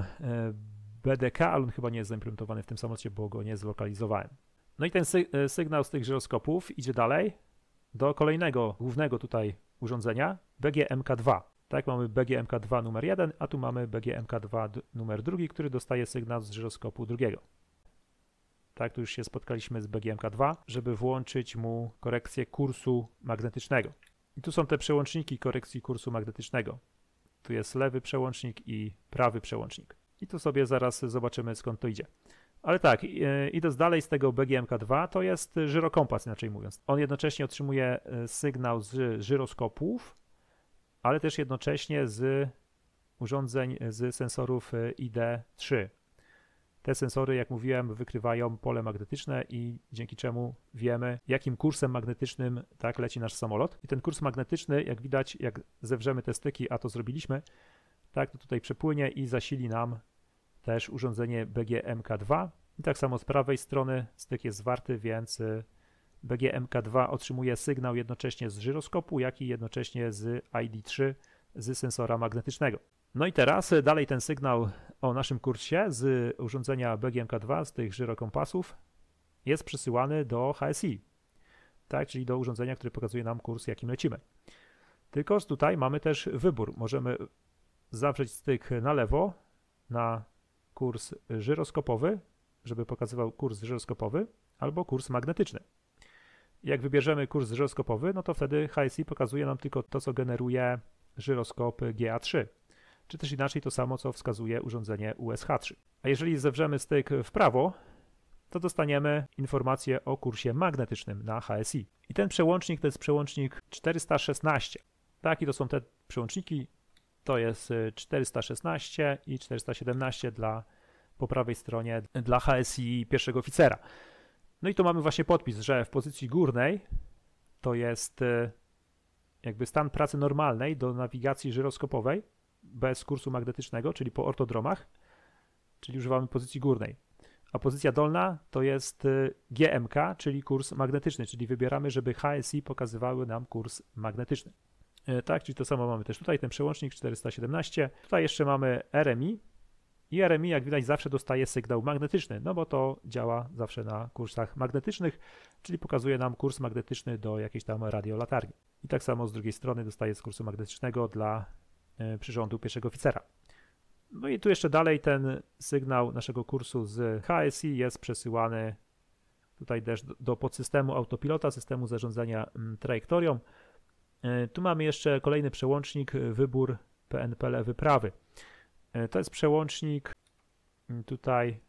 B D K, ale on chyba nie jest zaimplementowany w tym samolocie, bo go nie zlokalizowałem. No i ten sy sygnał z tych żyroskopów idzie dalej do kolejnego, głównego tutaj urządzenia, B G M K dwa. Tak, mamy B G M K dwa numer jeden, a tu mamy B G M K dwa numer drugi, który dostaje sygnał z żyroskopu drugiego. Tak, tu już się spotkaliśmy z B G M K dwa, żeby włączyć mu korekcję kursu magnetycznego. I tu są te przełączniki korekcji kursu magnetycznego. Tu jest lewy przełącznik i prawy przełącznik. I tu sobie zaraz zobaczymy, skąd to idzie. Ale tak, idąc dalej z tego B G M K dwa, to jest żyrokompas, inaczej mówiąc. On jednocześnie otrzymuje sygnał z żyroskopów, ale też jednocześnie z urządzeń, z sensorów I D trzy. Te sensory, jak mówiłem, wykrywają pole magnetyczne i dzięki czemu wiemy, jakim kursem magnetycznym tak leci nasz samolot. I ten kurs magnetyczny, jak widać, jak zewrzemy te styki, a to zrobiliśmy, tak, to tutaj przepłynie i zasili nam też urządzenie B G M K dwa. I tak samo z prawej strony styk jest zwarty, więc B G M K dwa otrzymuje sygnał jednocześnie z żyroskopu, jak i jednocześnie z I D trzy, z sensora magnetycznego. No i teraz dalej ten sygnał o naszym kursie z urządzenia B G M K dwa, z tych żyrokompasów, jest przesyłany do H S I, tak, czyli do urządzenia, które pokazuje nam kurs, jakim lecimy. Tylko tutaj mamy też wybór. Możemy zawrzeć styk na lewo, na kurs żyroskopowy, żeby pokazywał kurs żyroskopowy, albo kurs magnetyczny. Jak wybierzemy kurs żyroskopowy, no to wtedy H S I pokazuje nam tylko to, co generuje żyroskop G A trzy, czy też inaczej to samo, co wskazuje urządzenie U S H trzy. A jeżeli zewrzemy styk w prawo, to dostaniemy informację o kursie magnetycznym na H S I. I ten przełącznik to jest przełącznik czterysta szesnaście. Tak, i to są te przełączniki, to jest czterysta szesnaście i czterysta siedemnaście dla, po prawej stronie dla H S I pierwszego oficera. No i tu mamy właśnie podpis, że w pozycji górnej to jest jakby stan pracy normalnej do nawigacji żyroskopowej bez kursu magnetycznego, czyli po ortodromach, czyli używamy pozycji górnej. A pozycja dolna to jest G M K, czyli kurs magnetyczny, czyli wybieramy, żeby H S I pokazywały nam kurs magnetyczny. Tak, czyli to samo mamy też tutaj, ten przełącznik czterysta siedemnaście. Tutaj jeszcze mamy R M I i R M I, jak widać, zawsze dostaje sygnał magnetyczny, no bo to działa zawsze na kursach magnetycznych, czyli pokazuje nam kurs magnetyczny do jakiejś tam radiolatarni. I tak samo z drugiej strony dostaje z kursu magnetycznego dla przyrządu pierwszego oficera. No i tu jeszcze dalej ten sygnał naszego kursu z H S I jest przesyłany tutaj też do, do podsystemu autopilota, systemu zarządzania trajektorią. Tu mamy jeszcze kolejny przełącznik, wybór P N P L wyprawy. To jest przełącznik tutaj,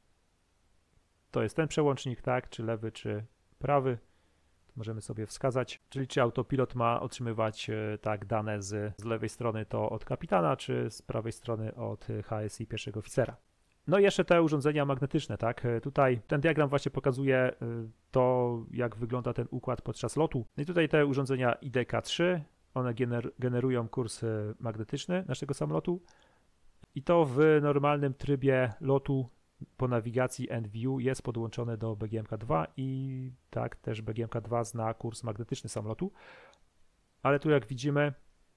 to jest ten przełącznik, tak, czy lewy, czy prawy. Możemy sobie wskazać, czyli czy autopilot ma otrzymywać tak dane z, z lewej strony to od kapitana, czy z prawej strony od H S I pierwszego oficera. No i jeszcze te urządzenia magnetyczne, tak, tutaj ten diagram właśnie pokazuje to, jak wygląda ten układ podczas lotu. No i tutaj te urządzenia I D K trzy, one gener generują kurs magnetyczny naszego samolotu i to w normalnym trybie lotu po nawigacji EnView jest podłączone do B G M K dwa i tak też B G M K dwa zna kurs magnetyczny samolotu, ale tu jak widzimy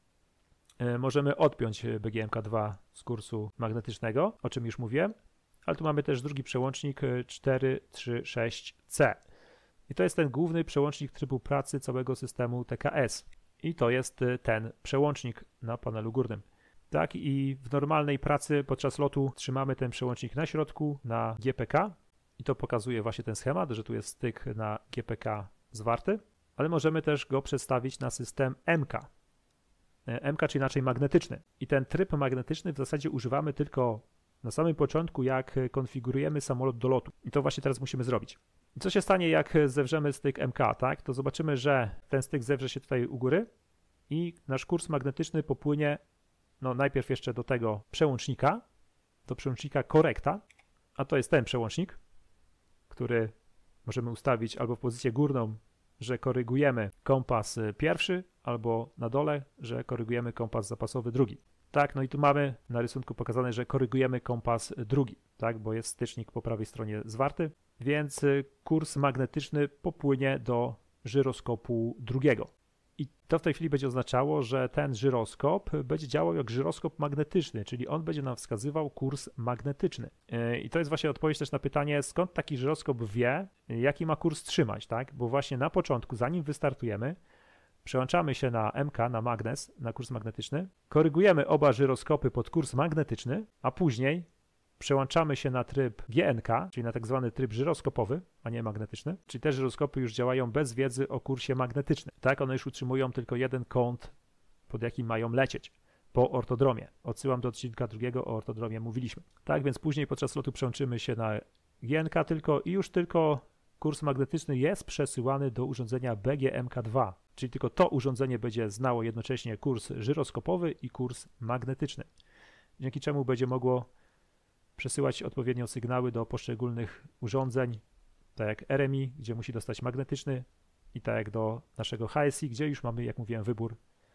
możemy odpiąć B G M K dwa z kursu magnetycznego, o czym już mówiłem, ale tu mamy też drugi przełącznik cztery trzy sześć C i to jest ten główny przełącznik trybu pracy całego systemu T K S i to jest ten przełącznik na panelu górnym. Tak, i w normalnej pracy podczas lotu trzymamy ten przełącznik na środku, na G P K i to pokazuje właśnie ten schemat, że tu jest styk na G P K zwarty, ale możemy też go przestawić na system M K. M K, czy inaczej magnetyczny. I ten tryb magnetyczny w zasadzie używamy tylko na samym początku, jak konfigurujemy samolot do lotu. I to właśnie teraz musimy zrobić. I co się stanie, jak zewrzemy styk M K, tak? To zobaczymy, że ten styk zewrze się tutaj u góry i nasz kurs magnetyczny popłynie no najpierw jeszcze do tego przełącznika, do przełącznika korekta, a to jest ten przełącznik, który możemy ustawić albo w pozycję górną, że korygujemy kompas pierwszy, albo na dole, że korygujemy kompas zapasowy drugi. Tak, no i tu mamy na rysunku pokazane, że korygujemy kompas drugi, tak, bo jest stycznik po prawej stronie zwarty, więc kurs magnetyczny popłynie do żyroskopu drugiego. I to w tej chwili będzie oznaczało, że ten żyroskop będzie działał jak żyroskop magnetyczny, czyli on będzie nam wskazywał kurs magnetyczny. I to jest właśnie odpowiedź też na pytanie, skąd taki żyroskop wie, jaki ma kurs trzymać, tak? Bo właśnie na początku, zanim wystartujemy, przełączamy się na M K, na magnes, na kurs magnetyczny, korygujemy oba żyroskopy pod kurs magnetyczny, a później przełączamy się na tryb G N K, czyli na tak zwany tryb żyroskopowy, a nie magnetyczny, czyli te żyroskopy już działają bez wiedzy o kursie magnetycznym. Tak, one już utrzymują tylko jeden kąt, pod jakim mają lecieć, po ortodromie. Odsyłam do odcinka drugiego, o ortodromie mówiliśmy. Tak, więc później podczas lotu przełączymy się na G N K tylko i już tylko kurs magnetyczny jest przesyłany do urządzenia B G M K dwa, czyli tylko to urządzenie będzie znało jednocześnie kurs żyroskopowy i kurs magnetyczny, dzięki czemu będzie mogło przesyłać odpowiednio sygnały do poszczególnych urządzeń, tak jak R M I, gdzie musi dostać magnetyczny, i tak jak do naszego H S I, gdzie już mamy, jak mówiłem, wybór,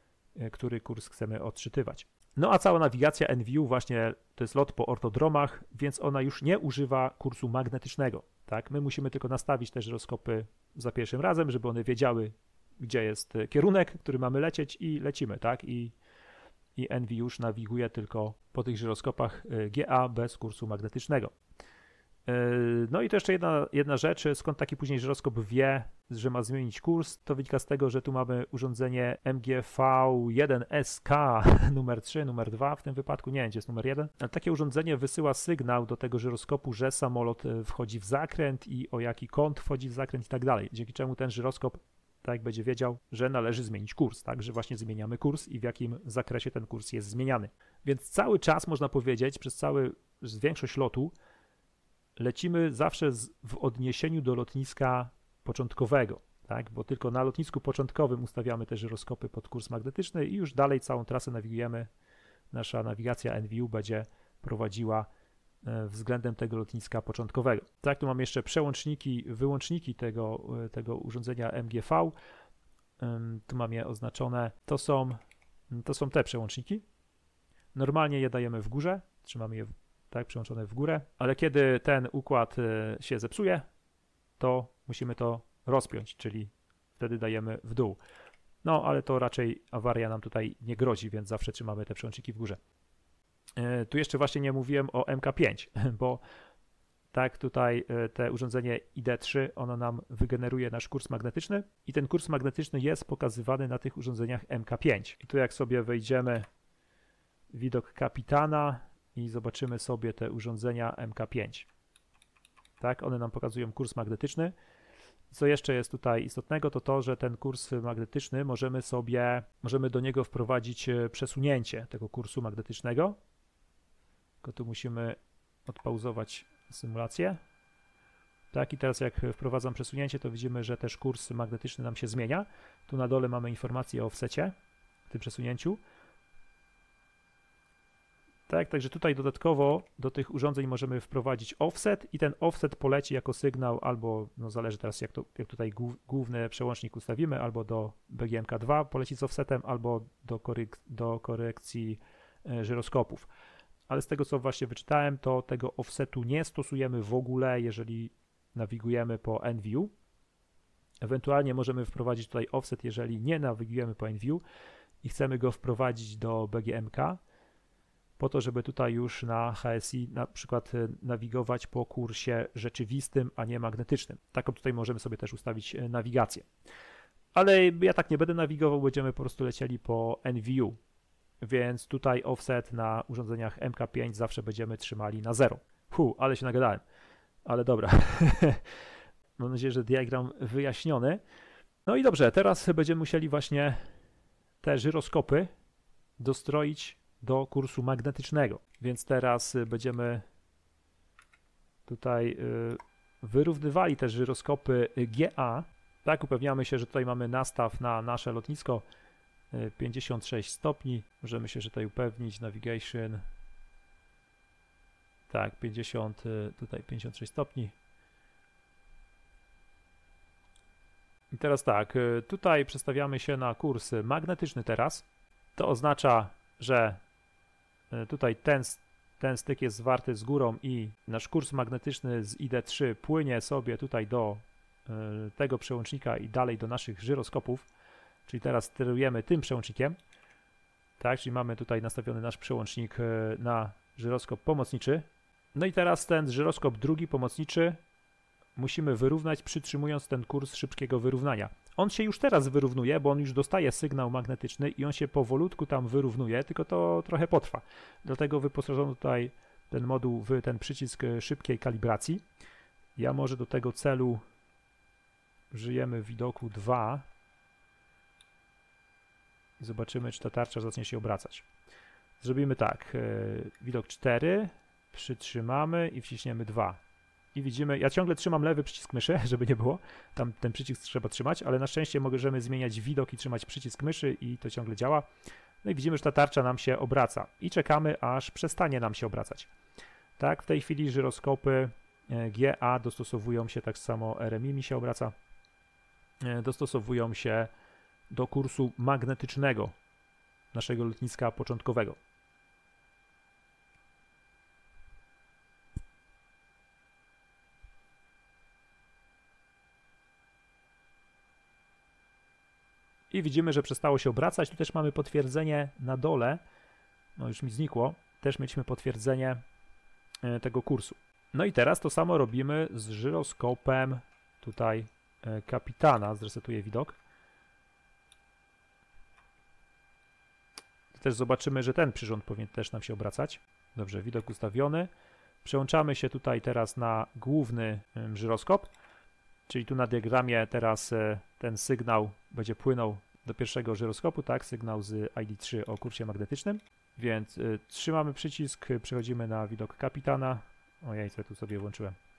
który kurs chcemy odczytywać. No a cała nawigacja EnView właśnie to jest lot po ortodromach, więc ona już nie używa kursu magnetycznego. Tak? My musimy tylko nastawić te żyroskopy za pierwszym razem, żeby one wiedziały, gdzie jest kierunek, który mamy lecieć, i lecimy, tak? I i EnView już nawiguje tylko po tych żyroskopach G A bez kursu magnetycznego. No i to jeszcze jedna, jedna rzecz, skąd taki później żyroskop wie, że ma zmienić kurs, to wynika z tego, że tu mamy urządzenie M G V jeden S K numer trzy, numer dwa w tym wypadku, nie wiem, gdzie jest numer jeden. Ale takie urządzenie wysyła sygnał do tego żyroskopu, że samolot wchodzi w zakręt i o jaki kąt wchodzi w zakręt i tak dalej, dzięki czemu ten żyroskop tak będzie wiedział, że należy zmienić kurs, tak, że właśnie zmieniamy kurs i w jakim zakresie ten kurs jest zmieniany. Więc cały czas, można powiedzieć, przez cały, przez większość lotu lecimy zawsze z, w odniesieniu do lotniska początkowego, tak? Bo tylko na lotnisku początkowym ustawiamy te żyroskopy pod kurs magnetyczny i już dalej całą trasę nawigujemy. Nasza nawigacja N V U będzie prowadziła względem tego lotniska początkowego. Tak, tu mamy jeszcze przełączniki, wyłączniki tego, tego urządzenia M G V. Tu mam je oznaczone. To są, to są te przełączniki. Normalnie je dajemy w górze, trzymamy je tak przełączone w górę, ale kiedy ten układ się zepsuje, to musimy to rozpiąć, czyli wtedy dajemy w dół. No, ale to raczej awaria nam tutaj nie grozi, więc zawsze trzymamy te przełączniki w górze. Tu jeszcze właśnie nie mówiłem o M K pięć, bo tak tutaj te urządzenie I D trzy, ono nam wygeneruje nasz kurs magnetyczny i ten kurs magnetyczny jest pokazywany na tych urządzeniach M K pięć. I tu jak sobie wejdziemy w widok kapitana i zobaczymy sobie te urządzenia M K pięć. Tak, one nam pokazują kurs magnetyczny. Co jeszcze jest tutaj istotnego, to to, że ten kurs magnetyczny możemy sobie, możemy do niego wprowadzić przesunięcie tego kursu magnetycznego. Tylko tu musimy odpauzować symulację. Tak, i teraz jak wprowadzam przesunięcie, to widzimy, że też kurs magnetyczny nam się zmienia. Tu na dole mamy informację o offsecie, w tym przesunięciu. Tak, także tutaj dodatkowo do tych urządzeń możemy wprowadzić offset i ten offset poleci jako sygnał albo, no zależy teraz jak, to, jak tutaj główny przełącznik ustawimy, albo do B G M K dwa poleci z offsetem, albo do, koryk do korekcji e, żyroskopów. Ale z tego co właśnie wyczytałem, to tego offsetu nie stosujemy w ogóle, jeżeli nawigujemy po N V U. Ewentualnie możemy wprowadzić tutaj offset, jeżeli nie nawigujemy po N V U i chcemy go wprowadzić do B G M K, po to, żeby tutaj już na H S I na przykład nawigować po kursie rzeczywistym, a nie magnetycznym. Taką tutaj możemy sobie też ustawić nawigację. Ale ja tak nie będę nawigował, będziemy po prostu lecieli po N V U, więc tutaj offset na urządzeniach M K pięć zawsze będziemy trzymali na zero. Hu, ale się nagadałem. Ale dobra. Mam nadzieję, że diagram wyjaśniony. No i dobrze, teraz będziemy musieli właśnie te żyroskopy dostroić do kursu magnetycznego, więc teraz będziemy tutaj wyrównywali te żyroskopy G A. Tak, upewniamy się, że tutaj mamy nastaw na nasze lotnisko pięćdziesiąt sześć stopni. Możemy się że tutaj upewnić, navigation. Tak, pięćdziesiąt, tutaj pięćdziesiąt sześć stopni. I teraz tak, tutaj przestawiamy się na kurs magnetyczny teraz. To oznacza, że tutaj ten, ten styk jest zwarty z górą i nasz kurs magnetyczny z I D trzy płynie sobie tutaj do tego przełącznika i dalej do naszych żyroskopów, czyli teraz sterujemy tym przełącznikiem, tak, czyli mamy tutaj nastawiony nasz przełącznik na żyroskop pomocniczy. No i teraz ten żyroskop drugi pomocniczy musimy wyrównać, przytrzymując ten kurs szybkiego wyrównania. On się już teraz wyrównuje, bo on już dostaje sygnał magnetyczny i on się powolutku tam wyrównuje, tylko to trochę potrwa. Dlatego wyposażono tutaj ten moduł w ten przycisk szybkiej kalibracji. Ja może do tego celu użyjemy widoku dwa i zobaczymy, czy ta tarcza zacznie się obracać. Zrobimy tak, widok cztery, przytrzymamy i wciśniemy dwa. I widzimy, ja ciągle trzymam lewy przycisk myszy, żeby nie było, tam ten przycisk trzeba trzymać, ale na szczęście możemy zmieniać widok i trzymać przycisk myszy i to ciągle działa. No i widzimy, że ta tarcza nam się obraca i czekamy, aż przestanie nam się obracać. Tak, w tej chwili żyroskopy G A dostosowują się, tak samo R M I mi się obraca, dostosowują się do kursu magnetycznego naszego lotniska początkowego. I widzimy, że przestało się obracać. Tu też mamy potwierdzenie na dole. No już mi znikło. Też mieliśmy potwierdzenie tego kursu. No i teraz to samo robimy z żyroskopem tutaj kapitana. Zresetuję widok. Tu też zobaczymy, że ten przyrząd powinien też nam się obracać. Dobrze, widok ustawiony. Przełączamy się tutaj teraz na główny żyroskop. Czyli tu na diagramie teraz ten sygnał będzie płynął do pierwszego żyroskopu, tak, sygnał z I D trzy o kursie magnetycznym, więc y, trzymamy przycisk, przechodzimy na widok kapitana. Ojej, co ja tu sobie włączyłem.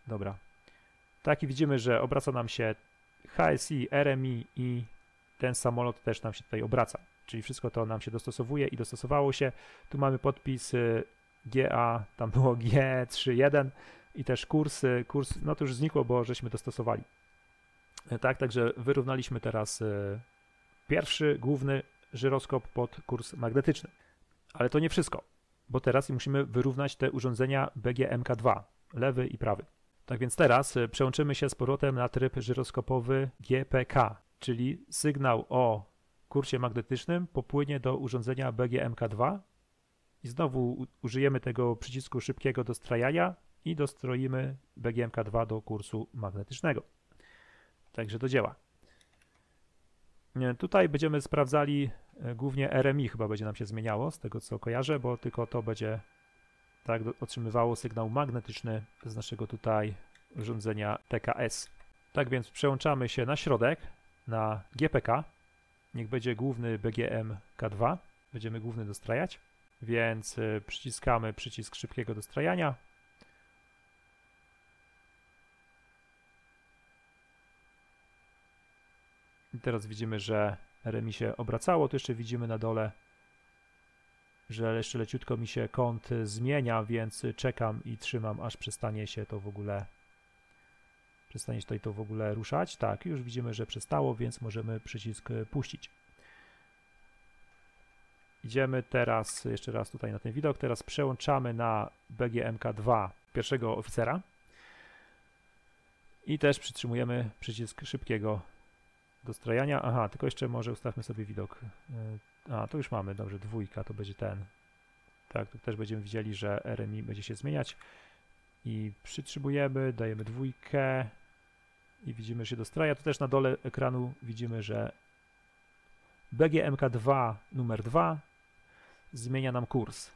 Dobra. Tak i widzimy, że obraca nam się H S I, R M I i ten samolot też nam się tutaj obraca. Czyli wszystko to nam się dostosowuje i dostosowało się. Tu mamy podpis G A, tam było G trzy jeden i też kurs, kurs, no to już znikło, bo żeśmy dostosowali. Tak, także wyrównaliśmy teraz pierwszy, główny żyroskop pod kurs magnetyczny. Ale to nie wszystko, bo teraz musimy wyrównać te urządzenia B G M K dwa, lewy i prawy. Tak więc teraz przełączymy się z powrotem na tryb żyroskopowy G P K, czyli sygnał o kursie magnetycznym popłynie do urządzenia B G M K dwa i znowu użyjemy tego przycisku szybkiego dostrajania i dostroimy B G M K dwa do kursu magnetycznego. Także do dzieła. Tutaj będziemy sprawdzali głównie R M I, chyba będzie nam się zmieniało z tego co kojarzę, bo tylko to będzie tak otrzymywało sygnał magnetyczny z naszego tutaj urządzenia T K S. Tak więc przełączamy się na środek, na G P K. Niech będzie główny B G M K dwa. Będziemy główny dostrajać, więc przyciskamy przycisk szybkiego dostrajania. I teraz widzimy, że R M I się obracało. Tu jeszcze widzimy na dole, że jeszcze leciutko mi się kąt zmienia, więc czekam i trzymam, aż przestanie się to w ogóle przestanie się tutaj to w ogóle ruszać. Tak, już widzimy, że przestało, więc możemy przycisk puścić. Idziemy teraz jeszcze raz tutaj na ten widok. Teraz przełączamy na B G M K dwa pierwszego oficera i też przytrzymujemy przycisk szybkiego dostrajania. Aha, tylko jeszcze może ustawmy sobie widok. A, to już mamy, dobrze, dwójka to będzie ten. Tak, tu też będziemy widzieli, że R M I będzie się zmieniać. I przytrzymujemy, dajemy dwójkę i widzimy, że się dostraja. Tu też na dole ekranu widzimy, że B G M K dwa numer dwa zmienia nam kurs.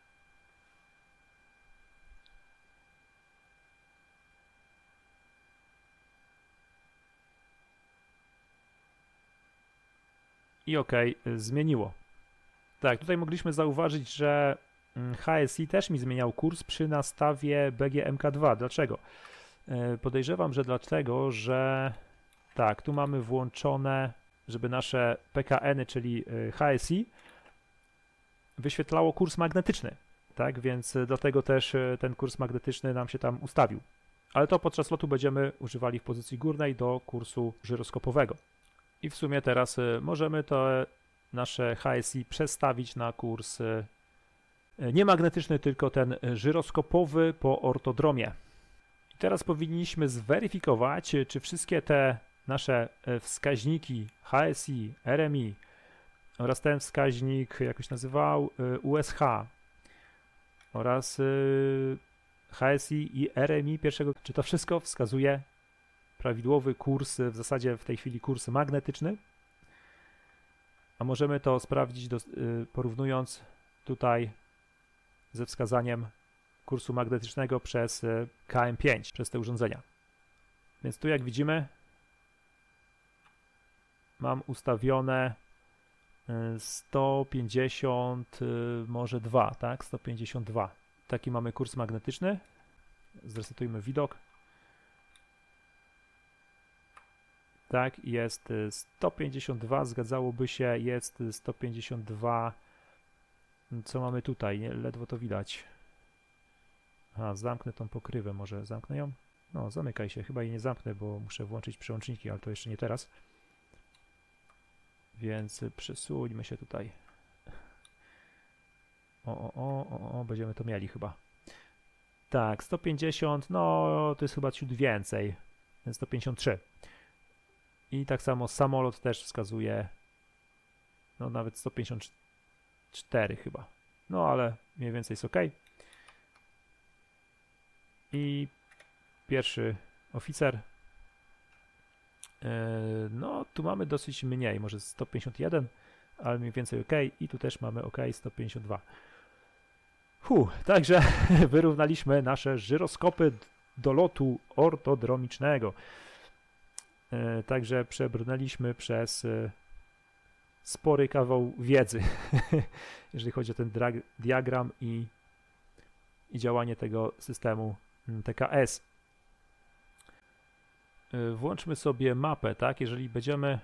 I OK, zmieniło. Tak, tutaj mogliśmy zauważyć, że H S I też mi zmieniał kurs przy nastawie B G M K dwa. Dlaczego? Podejrzewam, że dlatego, że tak, tu mamy włączone, żeby nasze P K N-y, czyli H S I, wyświetlało kurs magnetyczny. Tak, więc dlatego też ten kurs magnetyczny nam się tam ustawił. Ale to podczas lotu będziemy używali w pozycji górnej do kursu żyroskopowego. I w sumie teraz możemy to nasze H S I przestawić na kurs nie magnetyczny, tylko ten żyroskopowy po ortodromie. I teraz powinniśmy zweryfikować, czy wszystkie te nasze wskaźniki H S I, R M I oraz ten wskaźnik, jak się nazywał, U S H oraz H S I i R M I pierwszego, czy to wszystko wskazuje prawidłowy kurs, w zasadzie w tej chwili kurs magnetyczny, a możemy to sprawdzić do, porównując tutaj ze wskazaniem kursu magnetycznego przez K M pięć, przez te urządzenia. Więc tu jak widzimy mam ustawione sto pięćdziesiąt, może dwa, tak? sto pięćdziesiąt dwa. Taki mamy kurs magnetyczny. Zresetujmy widok. Tak, jest sto pięćdziesiąt dwa, zgadzałoby się, jest sto pięćdziesiąt dwa. Co mamy tutaj? Nie, ledwo to widać. Aha, zamknę tą pokrywę, może zamknę ją? No, zamykaj się, chyba jej nie zamknę, bo muszę włączyć przełączniki, ale to jeszcze nie teraz. Więc przesuńmy się tutaj. O, o, o, o, o, będziemy to mieli chyba. Tak, sto pięćdziesiąt, no to jest chyba ciut więcej, sto pięćdziesiąt trzy. I tak samo samolot też wskazuje, no nawet sto pięćdziesiąt cztery chyba. No ale mniej więcej jest OK. I pierwszy oficer. No tu mamy dosyć mniej, może sto pięćdziesiąt jeden, ale mniej więcej OK. I tu też mamy OK, sto pięćdziesiąt dwa. Huh, także wyrównaliśmy nasze żyroskopy do lotu ortodromicznego. Także przebrnęliśmy przez spory kawał wiedzy, jeżeli chodzi o ten diagram i, i działanie tego systemu T K S. włączmy sobie mapę, tak? Jeżeli będziemy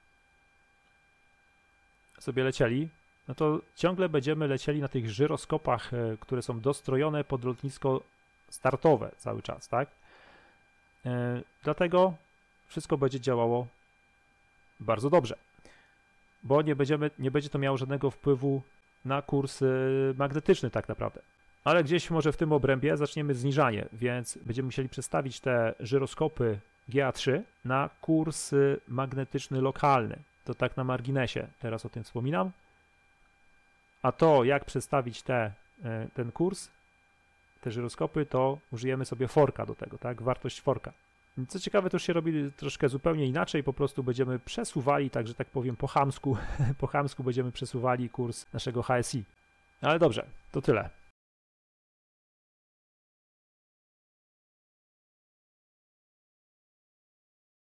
sobie lecieli, no to ciągle będziemy lecieli na tych żyroskopach, które są dostrojone pod lotnisko startowe cały czas, tak? Dlatego wszystko będzie działało bardzo dobrze, bo nie, będziemy, nie będzie to miało żadnego wpływu na kurs magnetyczny tak naprawdę. Ale gdzieś może w tym obrębie zaczniemy zniżanie, więc będziemy musieli przestawić te żyroskopy G A trzy na kurs magnetyczny lokalny. To tak na marginesie, teraz o tym wspominam. A to, jak przestawić te, ten kurs, te żyroskopy, to użyjemy sobie forka do tego, tak? Wartość forka. Co ciekawe, to już się robi troszkę zupełnie inaczej, po prostu będziemy przesuwali, tak że tak powiem po chamsku, po chamsku będziemy przesuwali kurs naszego H S I. Ale dobrze, to tyle.